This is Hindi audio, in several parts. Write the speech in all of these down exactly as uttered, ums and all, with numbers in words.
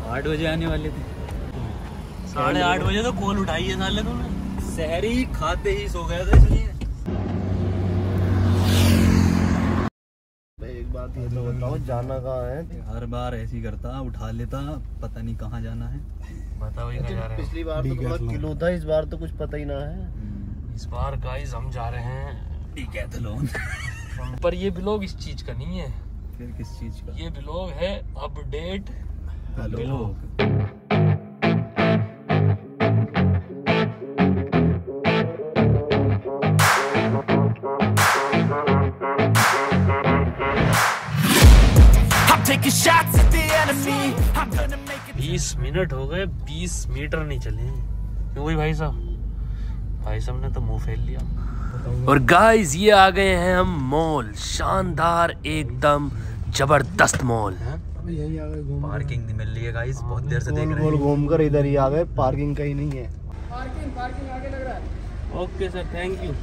आठ बजे आने वाले थे, साढ़े आठ बजे तो कॉल उठाई है साले तुमने। सहरी खाते ही सो गया था इसलिए। एक बात ये तो बताओ, जाना कहाँ है? हर बार ऐसी करता, उठा लेता, पता नहीं कहाँ जाना है। बताओ कहाँ जा रहे हैं? पिछली बार तो थोड़ा किलो था, इस बार तो कुछ पता ही ना है। इस बार गाइस हम जा रहे हैं डिकैथलॉन। पर ये ब्लॉग इस चीज का नहीं है। फिर किस चीज का? ये ब्लॉग है अपडेट ब्लॉग। बीस मिनट हो गए, बीस मीटर नहीं चले। क्यों भाई भाई साहब भाई साहब ने तो मुंह फेल लिया। और गाइस ये आ गए हैं हम मॉल, शानदार एकदम जबरदस्त मॉल। पार्किंग नहीं मिल रही है गाइस, बहुत देर से देख रहे हैं। घूम कर इधर ही आ गए, पार्किंग कहीं नहीं है। पार्किंग पार्किंग आगे लग रहा है। Okay sir, thank you.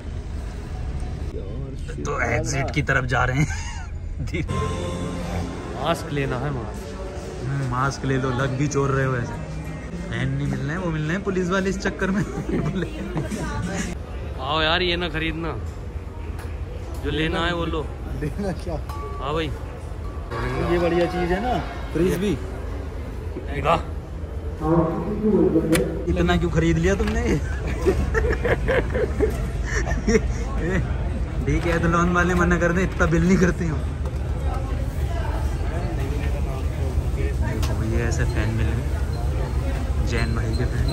तो एग्जिट की तरफ जा रहे हैं। मास्क लेना है, मास्क मास्क ले लो, लग भी चोर रहे हो ऐसे। फैन नहीं मिल रहे हैं, वो मिल रहे हैं पुलिस वाले इस चक्कर में। आओ यार, ये ना खरीदना, जो लेना है वो लो। लेना क्या? हाँ भाई, ये बढ़िया चीज है ना, फ्रीज भी। इतना क्यों खरीद लिया तुमने? ठीक है, तो लोन वाले मना कर दे, इतना बिल नहीं करते हो। देखो ये ऐसे फैन मिल गए, जैन भाई के फैन।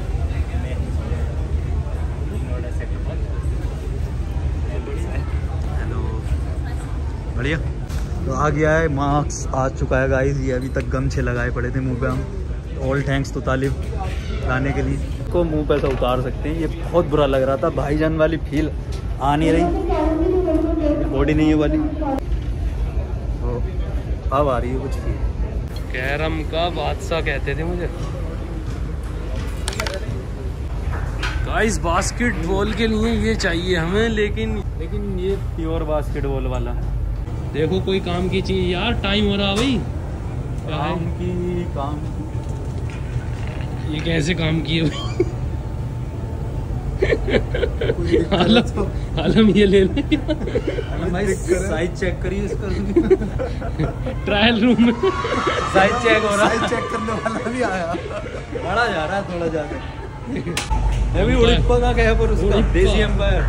हेलो, बढ़िया। तो आ गया है, मास्क आ चुका है गाइस। ये अभी तक गमछे लगाए पड़े थे मुंह पे हम। ऑल थैंक्स तो तालिब लाने के लिए। को मुंह पे से उतार सकते हैं। ये बहुत बुरा लग रहा था, भाईजान वाली फील आ नहीं रही, बॉडी नहीं है वाली। तो अब आ रही है कुछ फील। कैरम का बादशाह कहते थे मुझे। गाइस बास्केटबॉल के लिए ये चाहिए हमें, लेकिन लेकिन ये प्योर बास्केटबॉल वाला है। देखो कोई काम की चीज यार, टाइम हो रहा भाई। काम की काम ये कैसे काम किए? आलम आलम ये ले ले भाई, साइज चेक करिए इसका। ट्रायल रूम में साइज चेक हो रहा है। चेक करने वाला भी आया। बड़ा जा रहा है थोड़ा ज्यादा। अभी उड़ीपा का क्या है पर उसका देसी एम्पायर।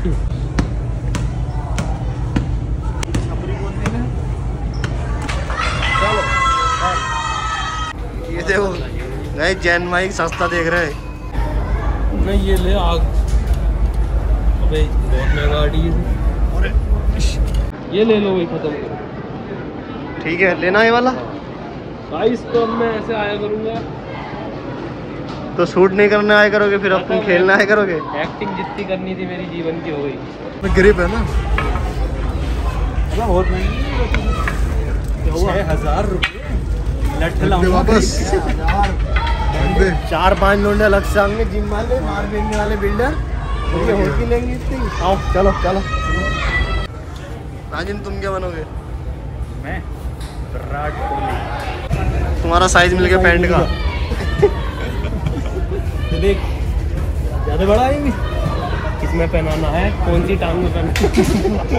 ये देखो नहीं, जैन माइक सस्ता देख रहे हैं। नहीं ये ले आग। अबे बहुत महंगा गाड़ी है। ये ले लो भाई, खत्म करो। ठीक है, लेना है वाला। साइज तो अब मैं ऐसे आया करूंगा। तो शूट नहीं करने आया करोगे, फिर अब तुम खेलना आया करोगे। एक्टिंग जितनी करनी थी मेरी जीवन की हो गई। ग्रिप है ना, बहुत महंगी। छह हजार रुपये लट लाऊंगा वापस। चार पांच लोंडे अलग से आएंगे, जिम वाले, मार देने वाले बिल्डर। ये होती लेंगे इतनी। आओ चलो चलो। राजन तुम क्या बनोगे? मैं विराट कोहली। तुम्हारा साइज मिल गया पैंट का। देख ज्यादा बड़ा है। किसमें पहनाना है, कौन सी टांग में पहनाना?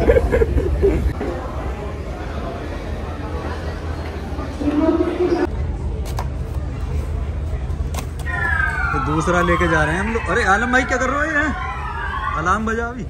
दूसरा लेके जा रहे हैं हम लोग। अरे आलम भाई क्या कर रहे हो? अलार्म बजा अभी।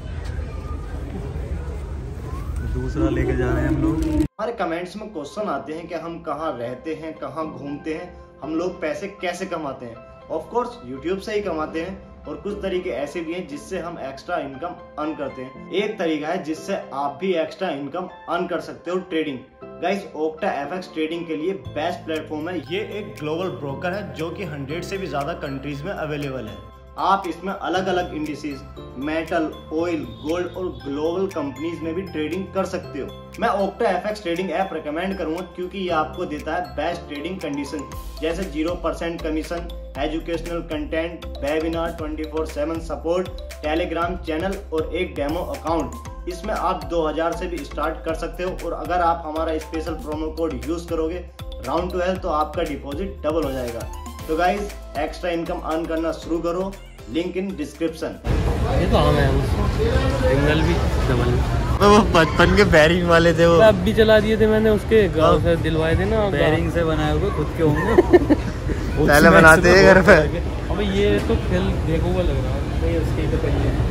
दूसरा लेके जा रहे हैं हम लोग। हमारे कमेंट्स में क्वेश्चन आते हैं कि हम कहाँ रहते हैं, कहाँ घूमते हैं, हम लोग पैसे कैसे कमाते हैं। ऑफ कोर्स यूट्यूब से ही कमाते हैं, और कुछ तरीके ऐसे भी हैं जिससे हम एक्स्ट्रा इनकम अर्न करते हैं। एक तरीका है जिससे आप भी एक्स्ट्रा इनकम अर्न कर सकते हो, trading. Guys Octa FX trading के लिए बेस्ट प्लेटफॉर्म है। ये एक ग्लोबल ब्रोकर है जो कि हंड्रेड से भी ज्यादा कंट्रीज में अवेलेबल है। आप इसमें अलग अलग इंडिसेस, मेटल, ऑयल, गोल्ड और ग्लोबल कंपनीज में भी ट्रेडिंग कर सकते हो। मैं Octa FX trading app recommend करूंगा क्योंकि ये आपको देता है बेस्ट ट्रेडिंग कंडीशन, जैसे zero percent commission, educational content, webinar, twenty four seven support, telegram channel और एक डेमो अकाउंट। इसमें आप दो हज़ार से भी स्टार्ट कर सकते हो, और अगर आप हमारा स्पेशल प्रोमो कोड यूज करोगे राउंड ट्वेल्व तो आपका डिपॉजिट डबल हो जाएगा। तो गाइज एक्स्ट्रा इनकम अर्न करना शुरू करो, लिंक इन डिस्क्रिप्शन। ये तो हम हैं सिंगल भी डबल भी। वो बचपन के बैरिंग वाले थे, वो अब भी चला दिए थे मैंने, उसके गाँव से दिलवाए थे ना। बैरिंग से बनाए हुए खुद के होंगे। पहले बनाते हैं घर पे। अब ये तो खेल देखो हुआ लग रहा है उसके तो पहिए।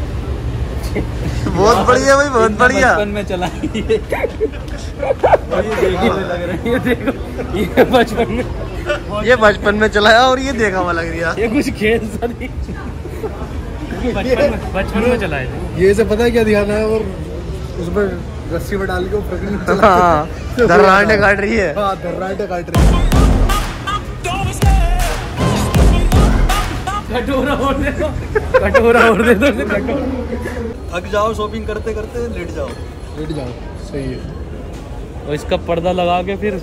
बहुत बढ़िया भाई, बहुत बढ़िया। बचपन में चला ये देखो, ये बचपन में ये बचपन में चलाया और ये देखा हुआ लग रहा। ये कुछ खेल सा नहीं, बचपन में बचपन में चलाए थे। ये से पता है क्या दिखाना है, और उसमें रस्सी में डाल के दर्राटे काट रही है। हाँ दर्राटे काट रही है। कटोरा और दे दो, कटोरा और दे दो, कटोरा। थक जाओ शॉपिंग करते करते, लेट जाओ लेट जाओ, सही है। और इसका पर्दा लगा के फिर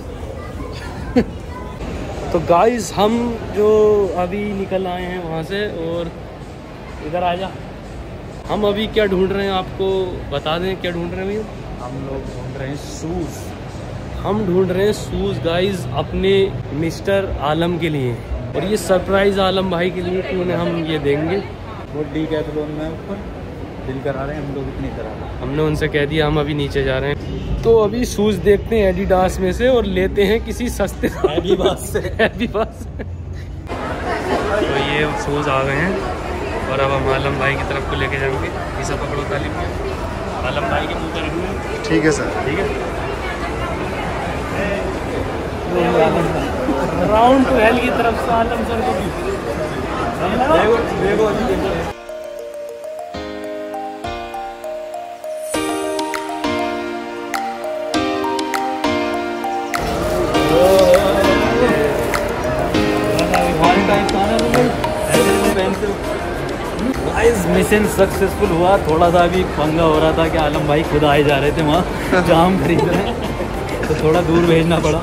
तो गाइस हम जो अभी निकल आए हैं वहाँ से, और इधर आ जा। हम अभी क्या ढूंढ रहे हैं आपको बता दें, क्या ढूंढ रहे हैं भैया? हम लोग ढूंढ रहे हैं शूज़। हम ढूंढ रहे हैं शूज़ गाइस अपने मिस्टर आलम के लिए, और ये सरप्राइज़ आलम भाई के लिए कि उन्हें हम ये देंगे। वो डीकैथलॉन में ऊपर बिल करा रहे हैं, हम लोग इतने करा रहे हैं। हमने उनसे कह दिया हम अभी नीचे जा रहे हैं। तो अभी शूज़ देखते हैं एडिडास में से, और लेते हैं किसी सस्ते एडिबास से एडिबास से। तो ये शूज़ आ गए हैं, और अब हम आलम भाई की तरफ को लेके जाएंगे। इसे पकड़ो तालिब, आलम भाई के मुँह पर रखूँगा। ठीक है सर, ठीक है। राउंड ट्वेल्व की तरफ से आलम सर को देखो देखो अभी देखो। मिशन सक्सेसफुल हुआ। थोड़ा सा अभी पंगा हो रहा था कि आलम भाई खुद आए जा रहे थे वहाँ जाम खरीद रहे, तो थोड़ा दूर भेजना पड़ा।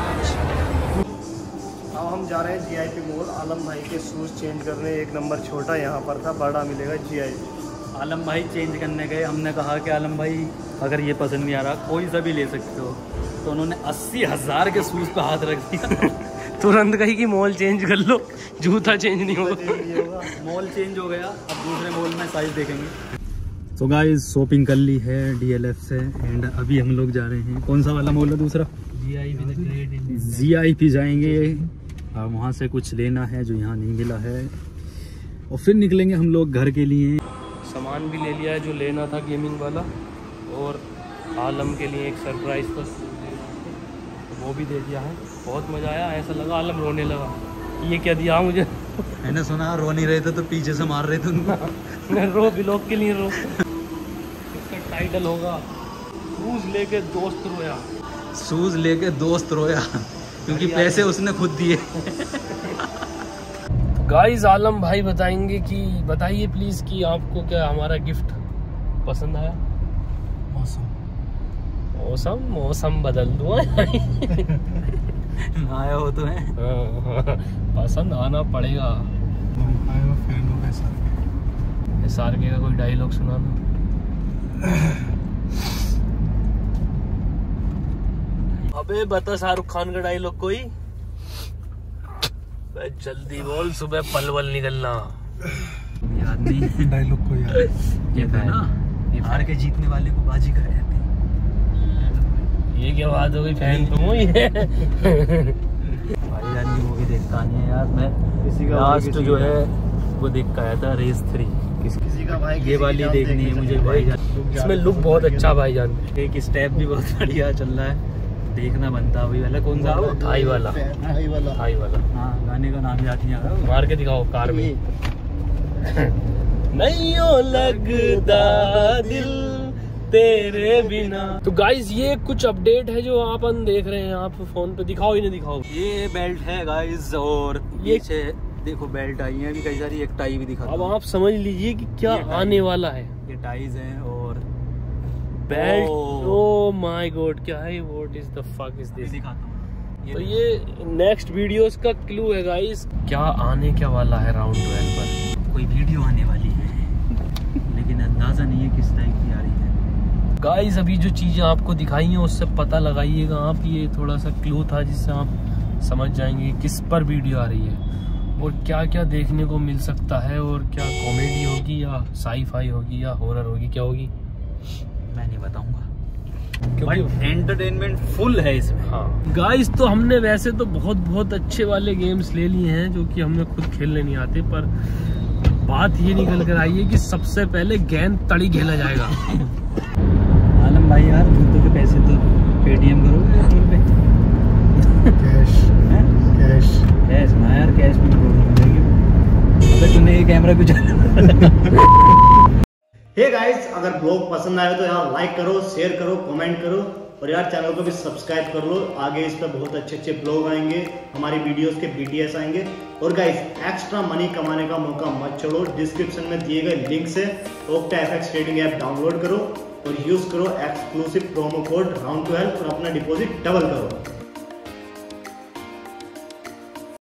अब हम जा रहे हैं जीआईपी मॉल, आलम भाई के शूज़ चेंज करने। एक नंबर छोटा यहाँ पर था, बड़ा मिलेगा जीआईपी। आलम भाई चेंज करने गए, हमने कहा कि आलम भाई अगर ये पसंद नहीं आ रहा कोई सा भी ले सकते हो, तो उन्होंने अस्सी हज़ार के शूज़ पे हाथ रख दिया। तुरंत कही कि मॉल चेंज कर लो, जूता चेंज नहीं होगा। मॉल चेंज हो गया, अब दूसरे मॉल में साइज देखेंगे। तो गाइस शॉपिंग कर ली है डीएलएफ से, एंड अभी हम लोग जा रहे हैं, कौन सा वाला मॉल है दूसरा? जीआईपी जाएंगे, और वहाँ से कुछ लेना है जो यहाँ नहीं मिला है, और फिर निकलेंगे हम लोग घर के लिए। सामान भी ले लिया है जो लेना था गेमिंग वाला, और आलम के लिए एक सरप्राइज था वो भी दे दिया है। बहुत मज़ा आया, ऐसा लगा आलम रोने लगा, ये क्या दिया मुझे। मैंने सुना रो नहीं रहे थे तो पीछे से मार रहे थे उनको। मैं रो ब्लॉग के लिए रो। इसका टाइटल होगा शूज लेके दोस्त रोया। शूज लेके दोस्त रोया, क्योंकि पैसे उसने खुद दिए। गाइस आलम भाई बताएंगे कि बताइए प्लीज कि आपको क्या हमारा गिफ्ट पसंद आया? मौसम मौसम मौसम बदल दूँ आया हो तो है। पसंद आना पड़ेगा। एस आर के का कोई डायलॉग सुनाना। अबे बता शाहरुख खान का डायलॉग कोई। जल्दी बोल, सुबह पलवल निकलना। याद नहीं डायलॉग को याद ये था ना, हार के जीतने वाले को बाजी कर कहते हैं। ये क्या बात हो गई, फैन तुम हो ये। भाईजान की मूवी देखता नहीं है यार मैं, किसी का लास्ट जो है वो देख के आया था, रेस थ्री। किसी का भाई ये वाली देखनी है मुझे भाईजान। इसमें लुक बहुत अच्छा भाईजान, एक स्टेप भी बहुत बढ़िया चल रहा है, देखना बनता है। वही वाला कौन सा वो? थाई वाला थाई वाला थाई वाला हाँ, गाने का नाम याद नहीं आ रहा। मार के दिखाओ कार में। नहीं हो लगता दिल तेरे बिना। तो गाइस ये कुछ अपडेट है जो आप अन देख रहे हैं, आप फोन पे दिखाओ ही नहीं दिखाओ। ये बेल्ट है गाइस, और ये पीछे देखो बेल्ट आई है अभी कई सारी, एक टाई भी दिखा। अब आप समझ लीजिए कि क्या आने वाला है। ये टाइज हैं और belt. Oh. Oh my god, क्या है? What is the fuck is this? दिखाता हूँ। तो ये नेक्स्ट वीडियोस का क्लू है गाइस, क्या आने क्या वाला है राउंड ट्वेल्व पर। कोई वीडियो आने वाली है, लेकिन अंदाजा नहीं है किस टाइप की आ रही है। गाइस अभी जो चीजें आपको दिखाई हैं उससे पता लगाइएगा आप, ये थोड़ा सा क्लू था जिससे आप समझ जाएंगे किस पर वीडियो आ रही है और क्या क्या देखने को मिल सकता है, और क्या कॉमेडी होगी या साई-फाई होगी या हॉरर होगी, क्या होगी मैं नहीं बताऊंगा, क्योंकि एंटरटेनमेंट फुल है इसमें। हाँ गाइस, तो हमने वैसे तो बहुत बहुत अच्छे वाले गेम्स ले लिए हैं जो कि हमें खुद खेलने नहीं आते, पर बात ये निकल कर आई है कि सबसे पहले गेंद तड़ी खेला जाएगा। आलम भाई यार, जूतों के पैसे तो पेटीएम करोगे या फोन पे? कैश कैश कैश ना यार, कैश में प्रॉब्लम हो जाएगी। अबे तूने ये कैमरा क्यों चला? हे गाइस, अगर ब्लॉग पसंद आए तो यार लाइक करो, शेयर करो, कमेंट करो और यार चैनल को भी सब्सक्राइब कर लो। आगे इस पर बहुत अच्छे अच्छे ब्लॉग आएंगे, हमारी वीडियोस के बीटीएस आएंगे। और गाइस, एक्स्ट्रा मनी कमाने का मौका मत छोड़ो, डिस्क्रिप्शन में दिए गए लिंक से Octa FX trading app download करो और यूज करो exclusive promo code round twelve और अपना डिपॉजिट डबल करो।